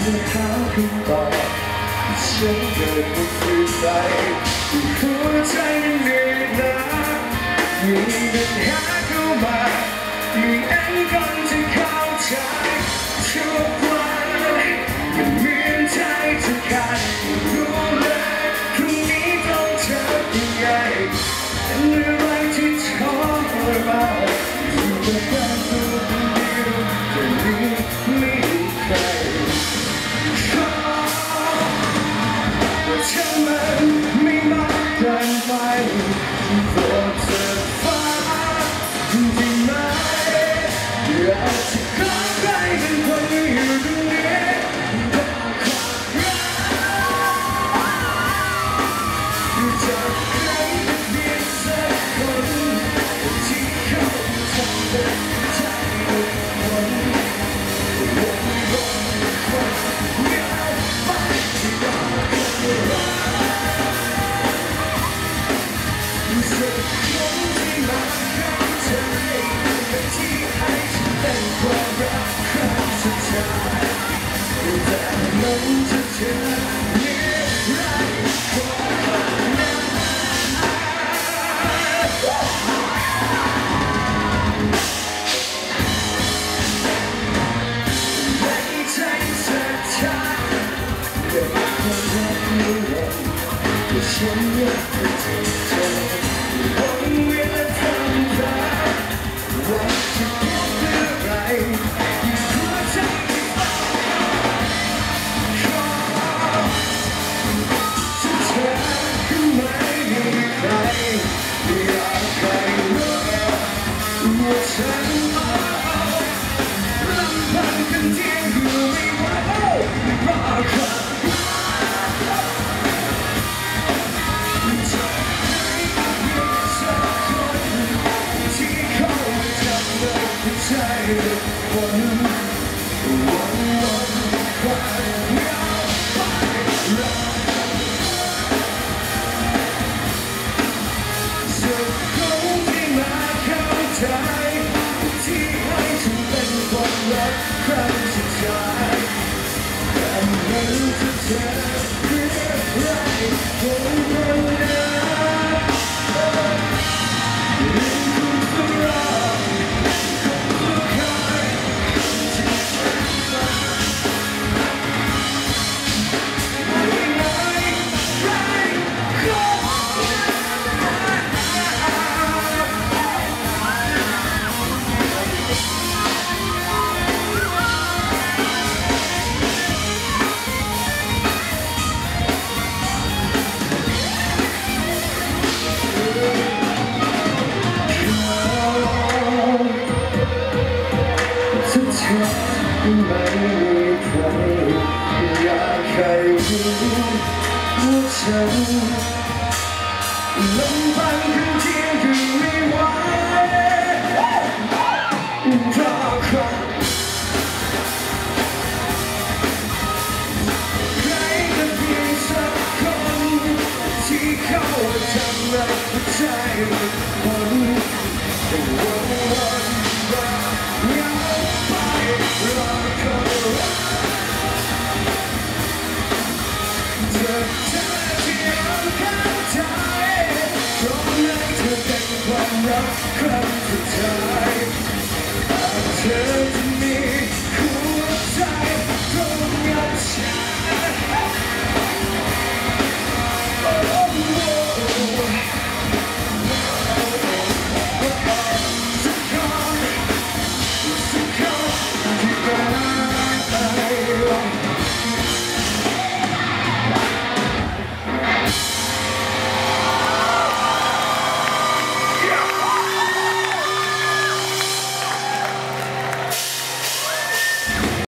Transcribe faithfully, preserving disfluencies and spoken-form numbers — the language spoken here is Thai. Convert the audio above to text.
จะหาคำตอบฉันเกิดมาเพื่อใจหัวใจมันเหนื่อยล้ายิ่งปัญหาเข้ามายิ่งเอ็นก่อนจะเข้าใจทุกวันมันเหมือนใจจะขาดรู้เลยพรุ่งนี้ต้องเจอยังไงเป็นอะไรที่ทรมานอยู่กับการตัวคนเดียวแต่นี้ไม่มีใครฉันมันไม่มากเกินไปโปรดเถิดฟ้าจริงไหมอยากจะขอใครเป็นคนอยู่ตรงนี้บอกความรักจากใครเพียงสักคนที่เขาทำได้ใจคนบอกบอกความอยากไปที่รอคนรักสักคนที่มาเข้าใจที่ให้ฉันเป็นความรักครั้งสุดท้ายแต่มันจะเจอเมื่อไรความรักในใจสักชาเป็นความรักนิรันดร์แต่ฉันอยากจะเจอเธอวันเวลาทำร้ายว่าจะเก็บเมื่อไรหัวใจขอจะเธอก็ไม่มีใครอยากให้รู้ว่าฉันลำพังคนเดียวอยู่ไม่ไหวเพราะความใจวันวันวันความยาวไปรักสักคนที่มาเข้าใจที่ให้ฉันเป็นความรักครั้งสุดท้ายแต่มันจะเจอเรื่องไรคนคนนั้นไม่มีใครอยากให้รู้ว่าฉันลำพังคนเดียวอยู่ไม่ไหวเพราะความใครก็เพียงสักคนที่เขาทำให้หัวใจมันแต่วันวันวันยาวไปรอคนรักเธอเธอที่เราเข้าใจตรงไหนเธอเป็นความรักครั้งสุดท้าย